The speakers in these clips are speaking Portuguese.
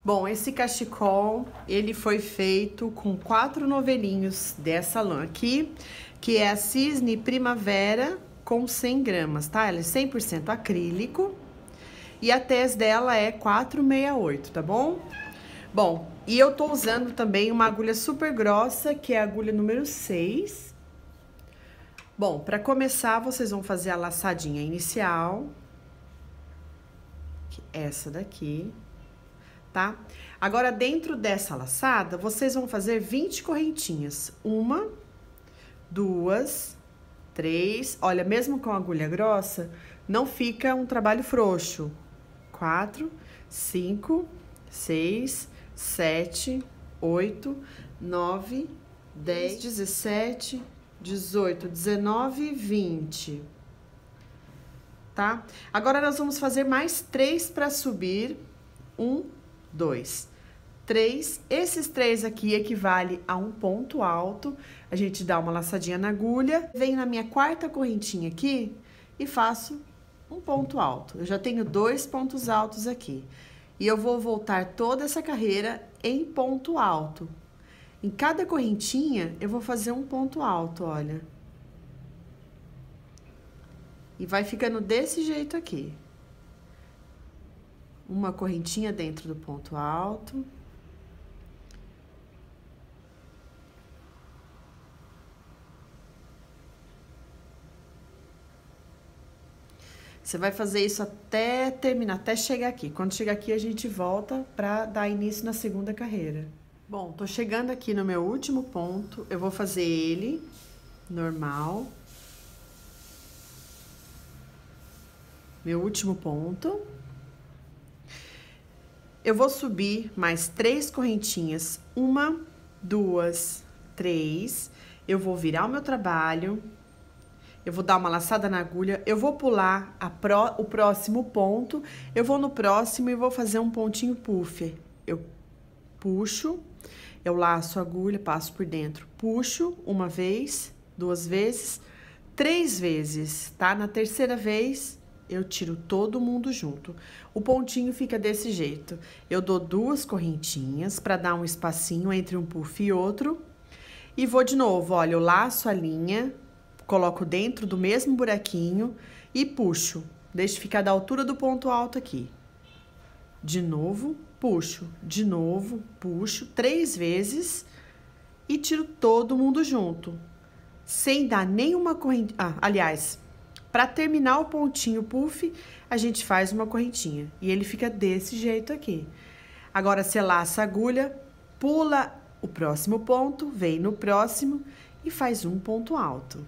Bom, esse cachecol, ele foi feito com 4 novelinhos dessa lã aqui, que é a Cisne Primavera com 100 gramas, tá? Ela é 100% acrílico e a tez dela é 468, tá bom? Bom, e eu tô usando também uma agulha super grossa, que é a agulha número 6. Bom, pra começar, vocês vão fazer a laçadinha inicial, essa daqui. Tá? Agora, dentro dessa laçada, vocês vão fazer 20 correntinhas. 1, 2, 3. Olha, mesmo com agulha grossa, não fica um trabalho frouxo. 4, 5, 6, 7, 8, 9, 10, 17, 18, 19, 20. Tá? Agora, nós vamos fazer mais 3 para subir. 1, 2, 3. Esses 3 aqui equivale a um ponto alto. A gente dá uma laçadinha na agulha, venho na minha quarta correntinha aqui e faço um ponto alto. Eu já tenho 2 pontos altos aqui. E eu vou voltar toda essa carreira em ponto alto. Em cada correntinha, eu vou fazer um ponto alto, olha. E vai ficando desse jeito aqui. Uma correntinha dentro do ponto alto. Você vai fazer isso até terminar, até chegar aqui. Quando chegar aqui, a gente volta pra dar início na segunda carreira. Bom, tô chegando aqui no meu último ponto. Eu vou fazer ele normal. Meu último ponto. Eu vou subir mais 3 correntinhas, 1, 2, 3. Eu vou virar o meu trabalho, eu vou dar uma laçada na agulha, eu vou pular o próximo ponto, eu vou no próximo e vou fazer um pontinho puff. Eu puxo, eu laço a agulha, passo por dentro, puxo uma vez, 2 vezes, 3 vezes, tá? Na terceira vez, eu tiro todo mundo junto. O pontinho fica desse jeito. Eu dou 2 correntinhas para dar um espacinho entre um puff e outro. E vou de novo, olha, eu laço a linha, coloco dentro do mesmo buraquinho e puxo. Deixo ficar da altura do ponto alto aqui. De novo, puxo. De novo, puxo 3 vezes e tiro todo mundo junto. Sem dar nenhuma corrente... aliás... Para terminar o pontinho puff, a gente faz uma correntinha. E ele fica desse jeito aqui. Agora, você laça a agulha, pula o próximo ponto, vem no próximo e faz um ponto alto.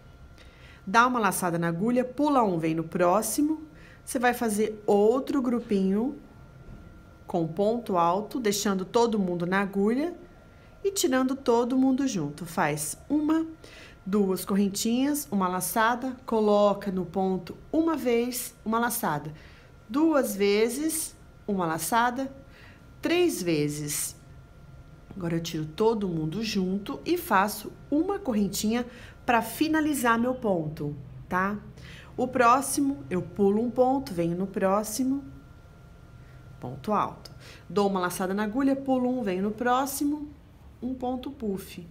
Dá uma laçada na agulha, pula um, vem no próximo. Você vai fazer outro grupinho com ponto alto, deixando todo mundo na agulha e tirando todo mundo junto. Faz 1, 2 correntinhas, uma laçada, coloca no ponto uma vez, uma laçada. 2 vezes, uma laçada, 3 vezes. Agora, eu tiro todo mundo junto e faço uma correntinha para finalizar meu ponto, tá? O próximo, eu pulo um ponto, venho no próximo, ponto alto. Dou uma laçada na agulha, pulo um, venho no próximo, um ponto puff.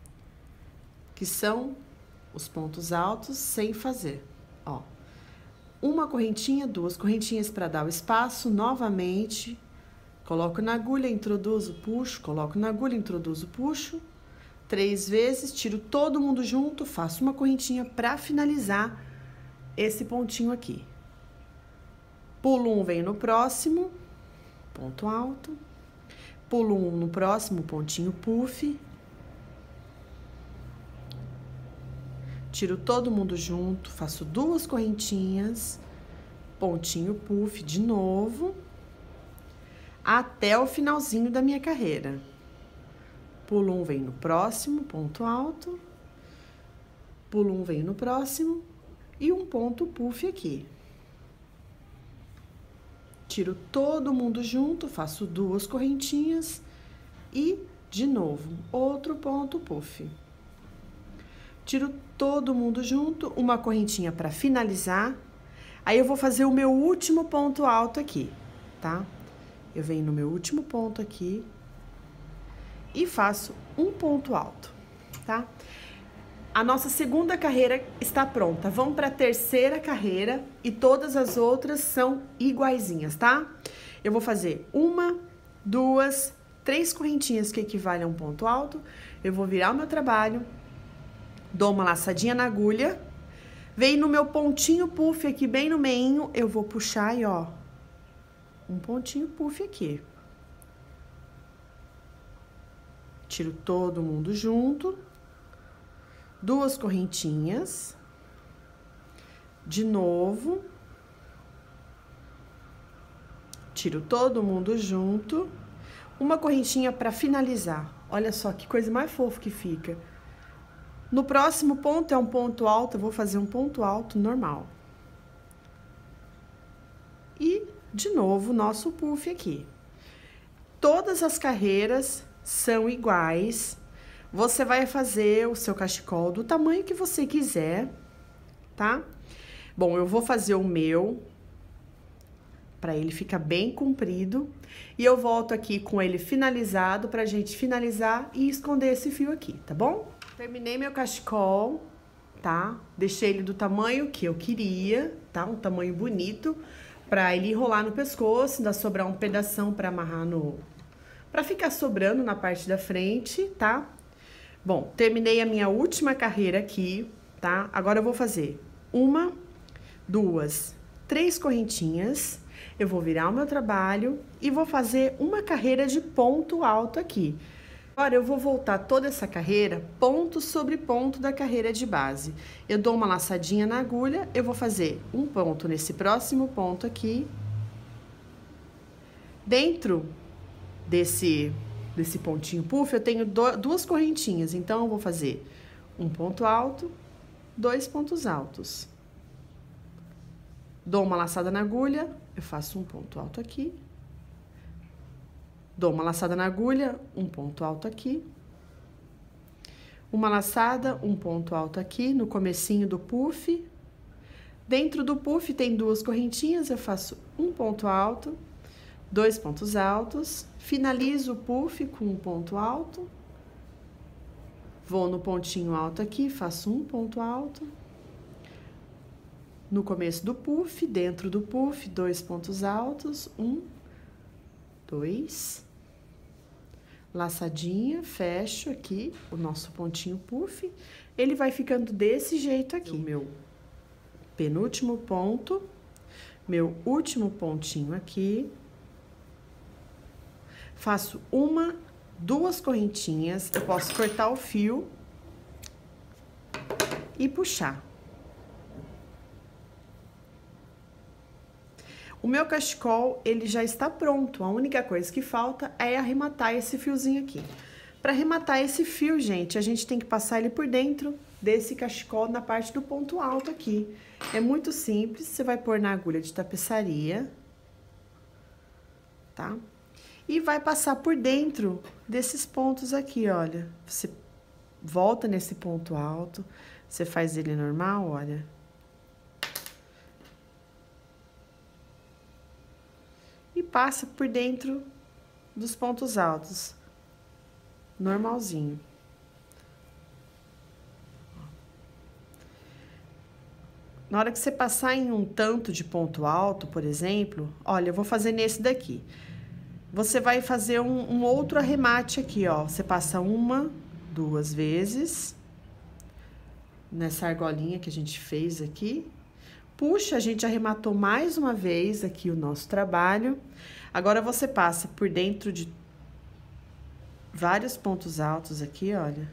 Que são os pontos altos sem fazer, ó. Uma correntinha, 2 correntinhas para dar o espaço, novamente, coloco na agulha, introduzo, puxo, coloco na agulha, introduzo, puxo, 3 vezes, tiro todo mundo junto, faço uma correntinha para finalizar esse pontinho aqui. Pulo um, venho no próximo, ponto alto, pulo um no próximo, pontinho puff. Tiro todo mundo junto, faço 2 correntinhas, pontinho puff de novo, até o finalzinho da minha carreira. Pulo um, venho no próximo, ponto alto, pulo um, venho no próximo e um ponto puff aqui. Tiro todo mundo junto, faço 2 correntinhas e, de novo, outro ponto puff. Tiro todo mundo junto, uma correntinha para finalizar. Aí, eu vou fazer o meu último ponto alto aqui, tá? eu venho no meu último ponto aqui e faço um ponto alto, tá? A nossa segunda carreira está pronta. Vamos para a terceira carreira e todas as outras são iguaizinhas, tá? Eu vou fazer 1, 2, 3 correntinhas que equivalem a um ponto alto. Eu vou virar o meu trabalho, dou uma laçadinha na agulha, venho no meu pontinho puff aqui bem no meinho, eu vou puxar e ó, um pontinho puff aqui. Tiro todo mundo junto. 2 correntinhas. De novo. Tiro todo mundo junto. Uma correntinha para finalizar. Olha só que coisa mais fofa que fica. No próximo ponto é um ponto alto, eu vou fazer um ponto alto normal. E, de novo, nosso puff aqui. Todas as carreiras são iguais. Você vai fazer o seu cachecol do tamanho que você quiser, tá? Bom, eu vou fazer o meu, para ele ficar bem comprido. E eu volto aqui com ele finalizado, pra gente finalizar e esconder esse fio aqui, tá bom? Terminei meu cachecol, tá? Deixei ele do tamanho que eu queria, tá? Um tamanho bonito, pra ele enrolar no pescoço, ainda sobrar um pedação pra amarrar no... pra ficar sobrando na parte da frente, tá? Bom, terminei a minha última carreira aqui, tá? Agora eu vou fazer 1, 2, 3 correntinhas. Eu vou virar o meu trabalho e vou fazer uma carreira de ponto alto aqui. Agora, eu vou voltar toda essa carreira, ponto sobre ponto da carreira de base. Eu dou uma laçadinha na agulha, eu vou fazer um ponto nesse próximo ponto aqui. Dentro desse pontinho puff, eu tenho 2 correntinhas. Então, eu vou fazer um ponto alto, 2 pontos altos. Dou uma laçada na agulha, eu faço um ponto alto aqui. Dou uma laçada na agulha, um ponto alto aqui. Uma laçada, um ponto alto aqui, no comecinho do puff. Dentro do puff tem 2 correntinhas, eu faço um ponto alto, 2 pontos altos. Finalizo o puff com um ponto alto. Vou no pontinho alto aqui, faço um ponto alto. No começo do puff, dentro do puff, 2 pontos altos, 1, 2, laçadinha, fecho aqui o nosso pontinho puff, ele vai ficando desse jeito aqui. O meu penúltimo ponto, meu último pontinho aqui, faço 1, 2 correntinhas, eu posso cortar o fio e puxar. O meu cachecol, ele já está pronto. A única coisa que falta é arrematar esse fiozinho aqui. Para arrematar esse fio, gente, a gente tem que passar ele por dentro desse cachecol na parte do ponto alto aqui. É muito simples, você vai pôr na agulha de tapeçaria, tá? E vai passar por dentro desses pontos aqui, olha. Você volta nesse ponto alto, você faz ele normal, olha. E passa por dentro dos pontos altos, normalzinho. Na hora que você passar em um tanto de ponto alto, por exemplo, olha, eu vou fazer nesse daqui. Você vai fazer um outro arremate aqui, ó. Você passa 1, 2 vezes nessa argolinha que a gente fez aqui. Puxa, a gente arrematou mais uma vez aqui o nosso trabalho. Agora, você passa por dentro de vários pontos altos aqui, olha.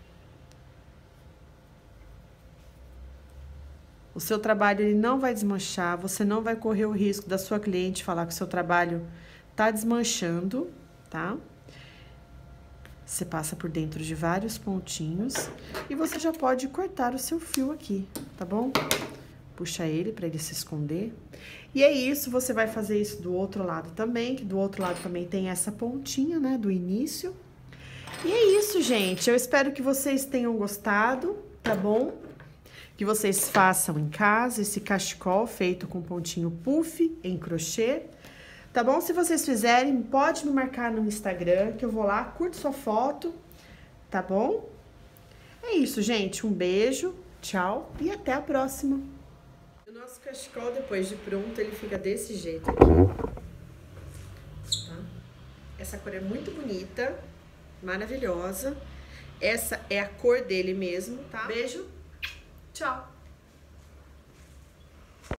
O seu trabalho, ele não vai desmanchar, você não vai correr o risco da sua cliente falar que o seu trabalho tá desmanchando, tá? Você passa por dentro de vários pontinhos e você já pode cortar o seu fio aqui, tá bom? Puxa ele para ele se esconder. E é isso, você vai fazer isso do outro lado também, que do outro lado também tem essa pontinha, né, do início. E é isso, gente. Eu espero que vocês tenham gostado, tá bom? Que vocês façam em casa esse cachecol feito com pontinho puff em crochê. Tá bom? Se vocês fizerem, pode me marcar no Instagram, que eu vou lá, curto sua foto, tá bom? É isso, gente. Um beijo, tchau e até a próxima. O nosso cachecol, depois de pronto, ele fica desse jeito aqui. Tá? Essa cor é muito bonita, maravilhosa. Essa é a cor dele mesmo, tá? Beijo, tchau!